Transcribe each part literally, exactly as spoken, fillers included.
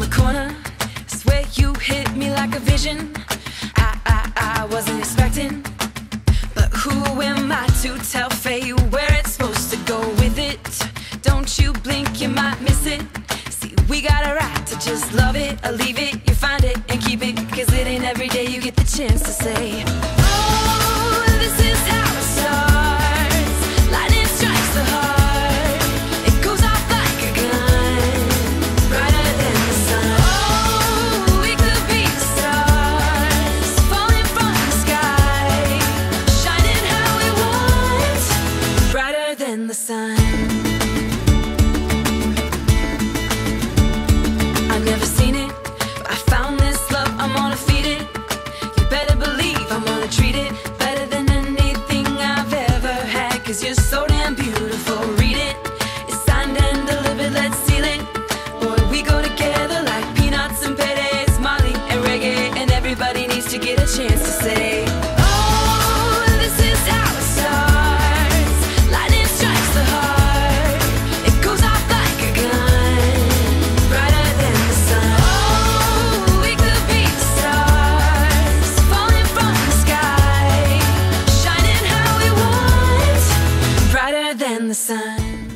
corner, swear you hit me like a vision. I, I, I wasn't expecting, but who am I to tell fate where it's supposed to go with it? Don't you blink, you might miss it. See, we got a right to just love it or leave it. You find it and keep it, cause it ain't every day you get the chance to say, oh, this is how it starts. Lightning strikes the heart, it goes off like a gun, brighter than the sun. Oh, we could be the stars, falling from the sky, shining how we want, brighter than the sun. I've never seen it, but I found this love, I'm gonna feed it. You better believe I'm gonna treat it better than anything I've ever had, cause you're so damn beautiful, read it. It's signed and delivered, let's seal it. Boy, we go together like peanuts and paydays, Molly and reggae, and everybody needs to get a chance to say, oh, this is how it starts. Lightning strikes the heart, it goes off like a gun, brighter than the sun. Oh, we could be the stars, falling from the sky, shining how we want, brighter than the sun.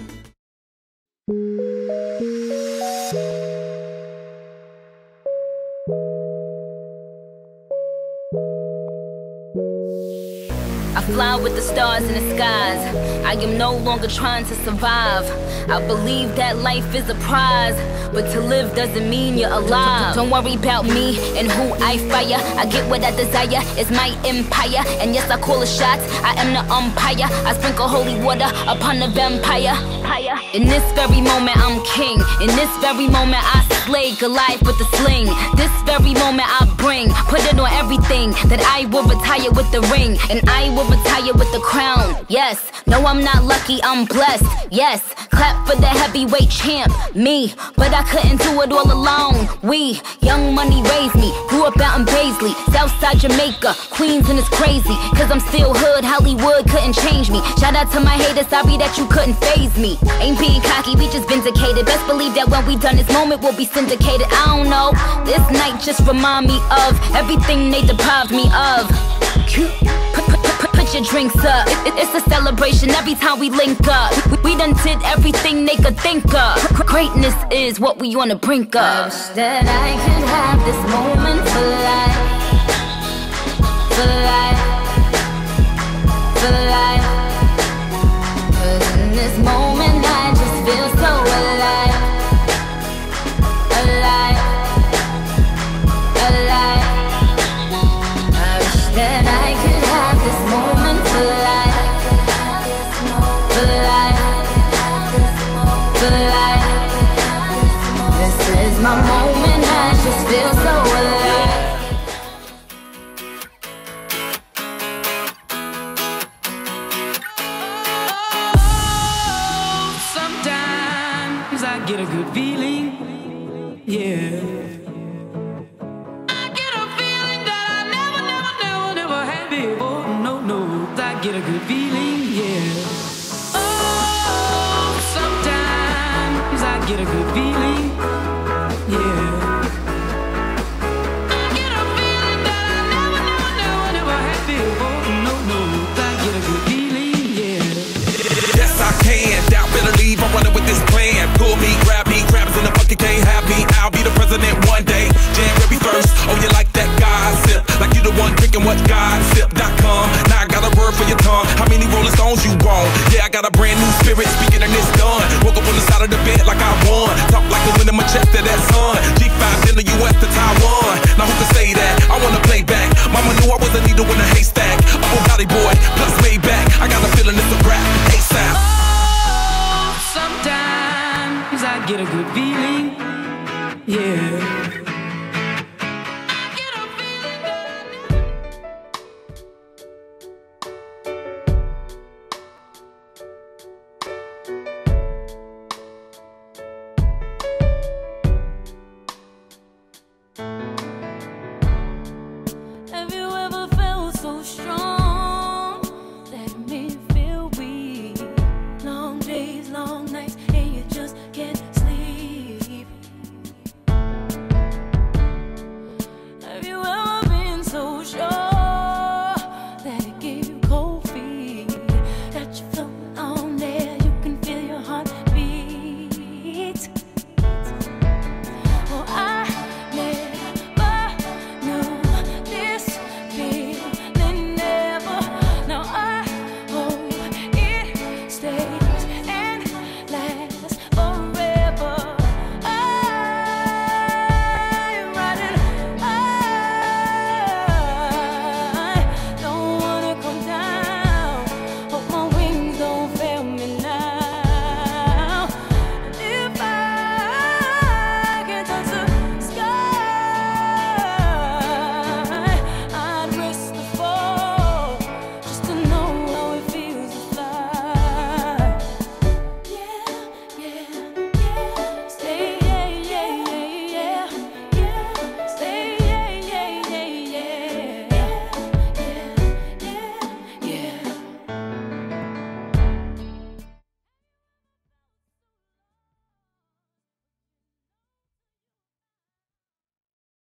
I fly with the stars in the skies. I am no longer trying to survive. I believe that life is a prize, but to live doesn't mean you're alive. Don't worry about me and who I fire. I get what I desire, it's my empire. And yes, I call the shots, I am the umpire. I sprinkle holy water upon the vampire. In this very moment I'm king. In this very moment I slay Goliath with the sling. This very moment I bring, put it on everything, that I will retire with the ring, and I will retire with the crown. Yes, no, I'm not lucky, I'm blessed. Yes, clap for the heavyweight champ, me. But I couldn't do it all alone. We, young money raised me, grew up out in Paisley, Southside Jamaica, Queens, and it's crazy, cause I'm still hood, Hollywood couldn't change me. Shout out to my haters, sorry that you couldn't faze me. Ain't being cocky, we just vindicated. Best believe that when we done this moment we'll be syndicated. I don't know, this night just remind me of everything they deprived me of. Put, put, put, put your drinks up, it, it, it's a celebration every time we link up. We, we done did everything they could think of. Greatness is what we on the brink of. I wish that I could have this moment for life, for life, for life. Cause in this moment I just feel so alive, alive, alive. I wish that I could have this moment for life, for life, for life. This is my moment, I just feel so alive. Sometimes I get a good feeling, yeah. I get a feeling that I never, never, never, never had before. No, no, I get a good feeling, yeah. Oh, sometimes I get a good feeling, yeah. I get a feeling that I never, never, never, never had before. No, no, I get a good feeling, yeah. Yes, I can. Doubt, better leave. I'm running with this plan. Pull me, grab me, crabs in the bucket can't have me. I'll be the president one day. January first. Oh, you like that gossip? Like you the one drinking what gossip dot com. Now I got a word for your tongue. How many Rolling Stones you want? Yeah, I got a brand